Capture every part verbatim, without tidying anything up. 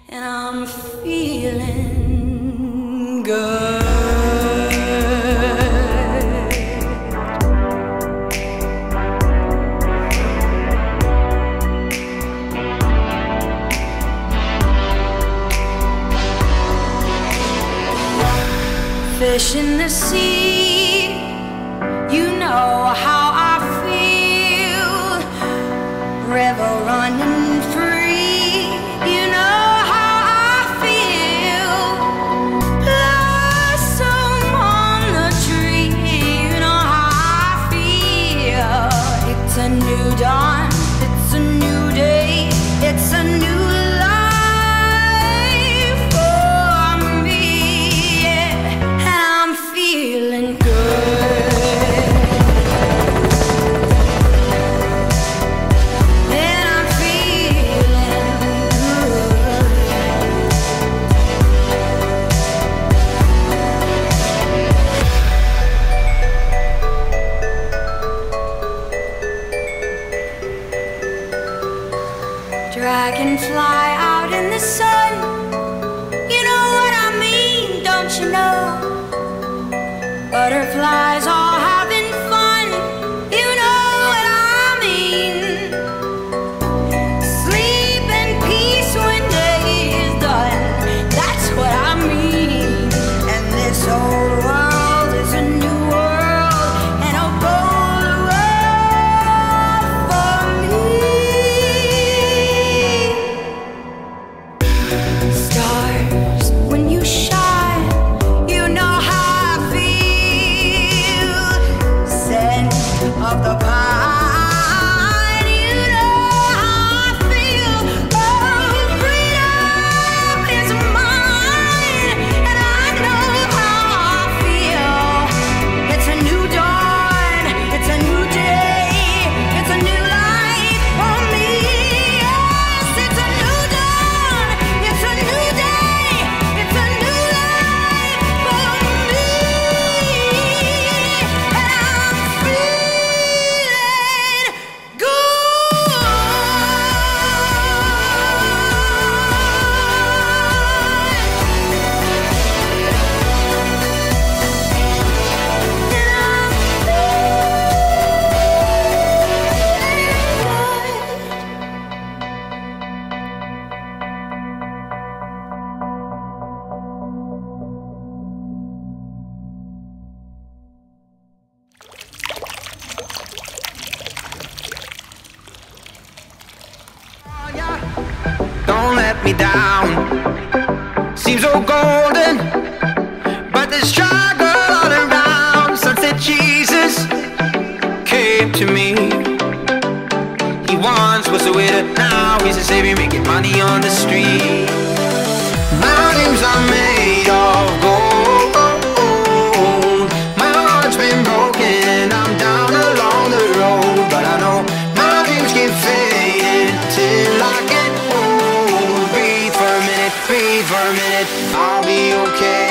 and I'm feeling good. Fish in the sea, you know how I feel. River running free, you know how I feel. Blossom on the tree, you know how I feel. It's a new dawn, it's a new day, it's a new feeling good. And I'm feeling good. Dragonfly out in the sun, you know what I mean, don't you know? Butterflies all having fun, you know what I mean. Sleep in peace when day is done, that's what I mean. And this old world is a new world, and a bold world for me. Stars, when you shine, you know how of the pine, you know how I feel. Oh, freedom is mine, and I know how I feel. It's a new dawn, it's a new day, it's a new life for me. Yes, it's a new dawn, it's a new day, it's a new life for me. And I'm Don't let me down. Seems so golden, but the struggle all around. Sunset Jesus came to me. He once was a widow, now he's a savior, making money on the street. Mountains are made of gold. My heart's been broken, I'm down along the road, but I know my dreams keep fading till I get home. Breathe for a minute, breathe for a minute, I'll be okay.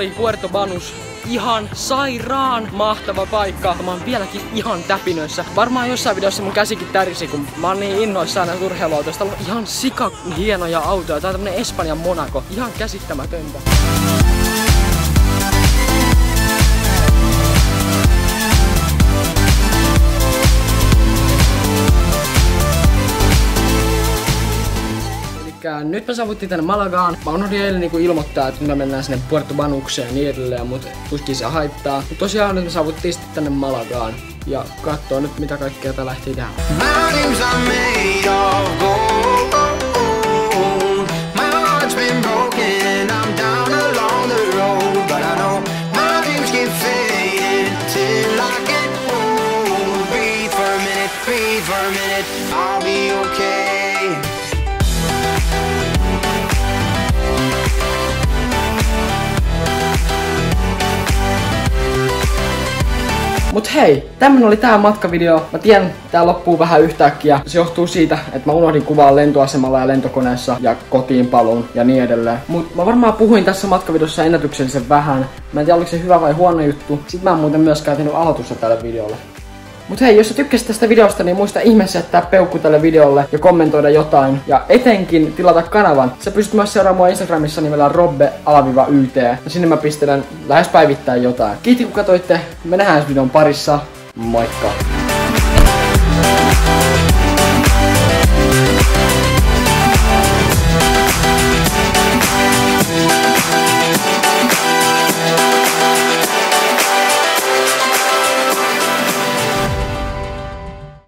oli Puerto Banús. Ihan sairaan mahtava paikka. Mä oon vieläkin ihan täpinöissä. Varmaan jossain videossa mun käsikin tärisi, kun mä oon niin innoissaan näistä urheiluautoista. Täällä on ihan sika hienoja autoja. Tää on tämmönen Espanjan Monaco. Ihan käsittämätöntä. Nyt me saavuttiin tänne Malagaan. Mä unohdin eilen niinku ilmoittaa, että me mennään sinne Puerto Banúseen ja niin edelleen, mutta tuskin se haittaa. Mut tosiaan nyt me saavuttiin sitten tänne Malagaan. Ja katsoo nyt mitä kaikkea tää lähti tehdä. Mut hei, tämmönen oli tää matkavideo. Mä tiedän, tää loppuu vähän yhtäkkiä. Se johtuu siitä, että mä unohdin kuvaa lentoasemalla ja lentokoneessa ja kotiin paluun ja niin edelleen. Mut mä varmaan puhuin tässä matkavideossa ennätyksellisen vähän. Mä en tiedä, oliko se hyvä vai huono juttu. Sit mä en muuten myöskään tehnyt aloitusta tälle videolle. Mut hei, jos sä tykkäsit tästä videosta, niin muista ihmeessä jättää peukku tälle videolle ja kommentoida jotain. Ja etenkin tilata kanavan. Sä pystyt myös seuraamaan mua Instagramissa nimellä robbe-yt. Ja sinne mä pistelen lähes päivittäin jotain. Kiitos kun katsoitte. Me nähdään videon parissa. Moikka!